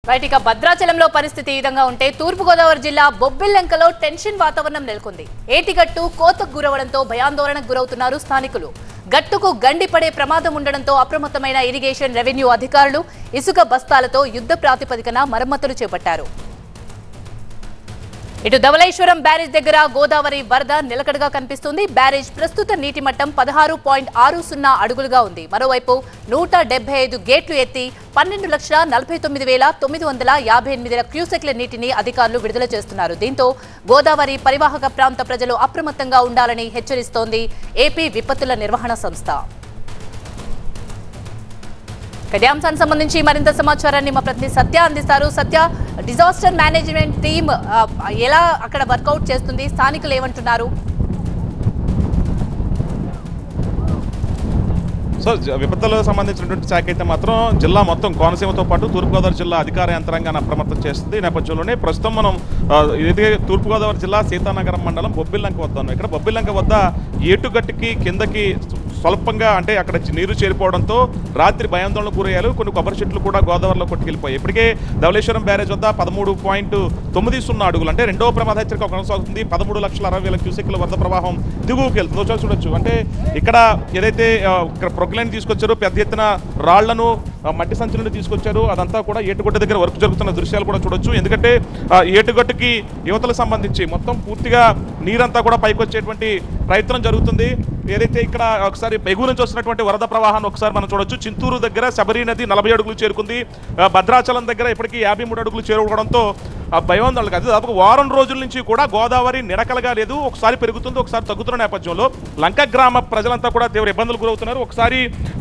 Right ఇక భద్రాచలంలో పరిస్థితి ఈ విధంగా ఉంటే తూర్పు గోదావరి జిల్లా బొబ్బిల్లంకలో టెన్షన్ వాతావరణం నెలకొంది. ఏటిగట్టు కోతకు గురవడంతో భయాందోళనకు గురవుతున్నారు స్థానికులు. గట్టుకు గండి పడే ప్రమాదం ఉండడంతో అప్రమత్తమైన ఇరిగేషన్ రెవెన్యూ అధికారులు ఇసుక బస్తాలతో యుద్ధ ప్రాతిపదికన మరమ్మతులు చేపట్టారు. ఇటు ధవళేశ్వరం బ్యారేజ్ దగ్గర గోదావరి వరద నిలకడగా కనిపిస్తుంది. బ్యారేజ్ ప్రస్తుత నీటి మట్టం 16.60 అడుగులుగా ఉంది. మరోవైపు 175 గేట్లు ఎత్తి 12,49,958 క్యూసెక్ల నీటిని అధికారులు విడుదల చేస్తున్నారు. దీంతో గోదావరి పరివాహక ప్రాంత ప్రజలు అప్రమత్తంగా ఉండాలని హెచ్చరిస్తోంది ఏపీ విపత్తుల నిర్వహణ సంస్థ. ఇదే అంశానికి సంబంధించి మరింత సమాచారాన్ని మా ప్రతినిధి సత్య అందిస్తారు. సత్య, డిజాస్టర్ మేనేజ్మెంట్ టీమ్ ఎలా అక్కడ వర్కౌట్ చేస్తుంది, స్థానికులు ఏమంటున్నారు? సో విపత్తులకు సంబంధించినటువంటి శాఖ అయితే మాత్రం జిల్లా మొత్తం కోనసీమతో పాటు తూర్పుగోదావరి జిల్లా అధికార యంత్రాంగాన్ని అప్రమత్తం చేస్తుంది. ఈ నేపథ్యంలోనే ప్రస్తుతం మనం ఏదైతే తూర్పుగోదావరి జిల్లా సీతానగరం మండలం బొబ్బిల్లంక వద్ద ఉన్నాం. ఇక్కడ బొబ్బిల్లంక వద్ద ఏటుగట్టుకి కిందకి స్వల్పంగా అంటే అక్కడ నీరు చేరిపోవడంతో రాత్రి భయాందోళనకు గురయ్యారు. కొన్ని కొబ్బరి చెట్లు కూడా గోదావరిలో కొట్టుకెళ్ళిపోయాయి. ఇప్పటికే ధవళేశ్వరం బ్యారేజ్ వద్ద 13.90 అడుగులు అంటే రెండవ ప్రమాద హెచ్చరిక కొనసాగుతుంది. 13,60,000 క్యూసెక్ల వరద ప్రవాహం దిగువకి వెళ్తుంది. చూడొచ్చు అంటే ఇక్కడ ఏదైతే ఇక్కడ ప్రొక్లైన్ తీసుకొచ్చారో పెద్ద ఎత్తున రాళ్లను మట్టి సంచులను తీసుకొచ్చారు. అదంతా కూడా ఏటుగట్టు దగ్గర వర్క్ జరుగుతున్న దృశ్యాలు కూడా చూడొచ్చు. ఎందుకంటే ఏటుగట్టుకి యువతలకు సంబంధించి మొత్తం పూర్తిగా నీరంతా కూడా పైకి వచ్చేటువంటి ప్రయత్నం జరుగుతుంది. ఏదైతే ఇక్కడ ఒకసారి ఎగువ నుంచి వస్తున్నటువంటి వరద ప్రవాహాన్ని ఒకసారి మనం చూడొచ్చు. చింతూరు దగ్గర శబరి నది 40 అడుగులు చేరుకుంది. భద్రాచలం దగ్గర ఇప్పటికీ 53 అడుగులు చేరుకోవడంతో భయాందోళనకు అది దాదాపు వారం రోజుల నుంచి కూడా గోదావరి నిడకలుగా లేదు. ఒకసారి పెరుగుతుంది, ఒకసారి తగ్గుతున్న నేపథ్యంలో లంక గ్రామ ప్రజలంతా కూడా తీవ్ర ఇబ్బందులు గురవుతున్నారు. ఒకసారి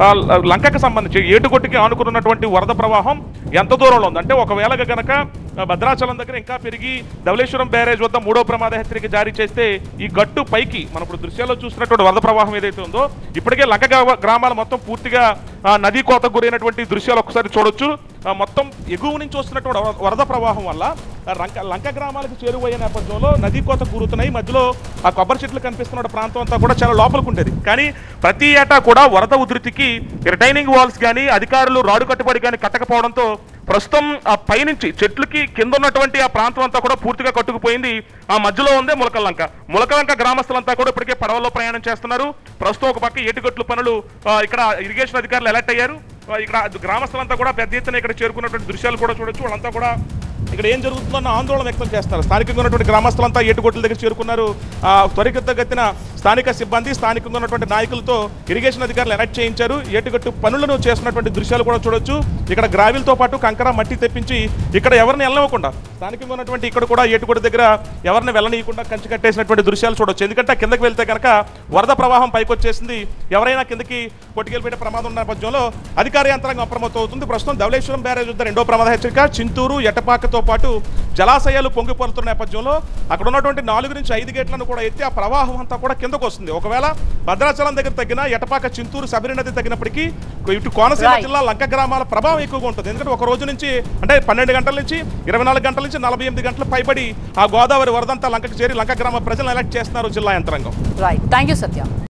లంకకు సంబంధించి ఏటుగొట్టుకి ఆనుకున్నటువంటి వరద ప్రవాహం ఎంత దూరంలో ఉంది అంటే ఒకవేళ గనక భద్రాచలం దగ్గర ఇంకా పెరిగి ధవళేశ్వరం బ్యారేజ్ వద్ద 3వ ప్రమాద హెచ్చరిక జారీ చేస్తే ఈ గట్టు పైకి మనం ఇప్పుడు దృశ్యాల్లో చూస్తున్నటువంటి వరద ప్రవాహం ఏదైతే ఉందో ఇప్పటికే లంక గ్రామాలు మొత్తం పూర్తిగా నదీ కోతకు గురైనటువంటి దృశ్యాలు ఒకసారి చూడొచ్చు. మొత్తం ఎగువ నుంచి వస్తున్నటువంటి వరద ప్రవాహం వల్ల లంక గ్రామాలకు చేరువయ్యే నేపథ్యంలో నదీ కోతకు గురుతున్నాయి. మధ్యలో ఆ కొబ్బరి చెట్లు కనిపిస్తున్న ప్రాంతం అంతా కూడా చాలా లోపలికి ఉండేది. కానీ ప్రతి ఏటా కూడా వరద ఉధృతికి రిటైనింగ్ వాల్స్ కానీ అధికారులు రాడు కట్టుబడి కానీ కట్టకపోవడంతో ప్రస్తుతం ఆ పైనుంచి చెట్లకి కింద ఉన్నటువంటి ఆ ప్రాంతం అంతా కూడా పూర్తిగా కట్టుకుపోయింది. ఆ మధ్యలో ఉందే ములకలంక గ్రామస్తులంతా కూడా ఇప్పటికే పడవల్లో ప్రయాణం చేస్తున్నారు. ప్రస్తుతం ఒక పక్క ఏటుగట్లు పనులు ఇక్కడ ఇరిగేషన్ అధికారులు అలర్ట్ అయ్యారు. ఇక్కడ గ్రామస్తులంతా కూడా పెద్ద ఎత్తున ఇక్కడ చేరుకున్నటువంటి దృశ్యాలు కూడా చూడొచ్చు. వాళ్ళంతా కూడా ఇక్కడ ఏం జరుగుతుందన్న ఆందోళన వ్యక్తం చేస్తారు. స్థానికంగా ఉన్నటువంటి గ్రామస్తులంతా ఏటుగొట్ల దగ్గర చేరుకున్నారు. త్వరితగతిన స్థానిక సిబ్బంది స్థానికంగా ఉన్నటువంటి నాయకులతో ఇరిగేషన్ అధికారులు అలర్ట్ చేయించారు. ఏటుగట్టు పనులను చేస్తున్నటువంటి దృశ్యాలు కూడా చూడొచ్చు. ఇక్కడ గ్రావిల్తో పాటు కంకర మట్టి తెప్పించి ఇక్కడ ఎవరిని వెళ్ళనివ్వకుండా స్థానికంగా ఉన్నటువంటి ఇక్కడ కూడా ఏటుగొట్టు దగ్గర ఎవరిని వెళ్ళనీయకుండా కంచి కట్టేసినటువంటి దృశ్యాలు చూడొచ్చు. ఎందుకంటే కిందకి వెళ్తే కనుక వరద ప్రవాహం పైకి వచ్చేసింది. ఎవరైనా కిందకి కొట్టుకెళ్ళిపోయే ప్రమాదం ఉన్న నేపథ్యంలో అధికార యంత్రాంగం అప్రమత్తం అవుతుంది. ప్రస్తుతం ధవళేశ్వరం బ్యారేజ్ వద్ద 2వ ప్రమాద హెచ్చరిక, చింతూరు ఎటపాకతో పాటు జలాశయాలు పొంగిపోతున్న నేపథ్యంలో అక్కడ ఉన్నటువంటి 4 నుంచి 5 గేట్లను కూడా ఎత్తి ఆ ప్రవాహం అంతా కూడా కిందకు వస్తుంది. ఒకవేళ భద్రాచలం దగ్గర తగ్గిన ఎటపాక చింతూరు శబరి నది తగ్గినప్పటికీ ఇటు కోనసీమ జిల్లా లంక గ్రామాల ప్రభావం ఎక్కువగా ఉంటుంది. ఎందుకంటే ఒక రోజు నుంచి అంటే 12 గంటల నుంచి 24 గంటల నుంచి 48 గంటల పైబడి ఆ గోదావరి వరదంతా లంకకు చేరి లంక గ్రామ ప్రజలను ఎలక్ట్ చేస్తున్నారు జిల్లా యంత్రాంగం. Right, thank you Satya.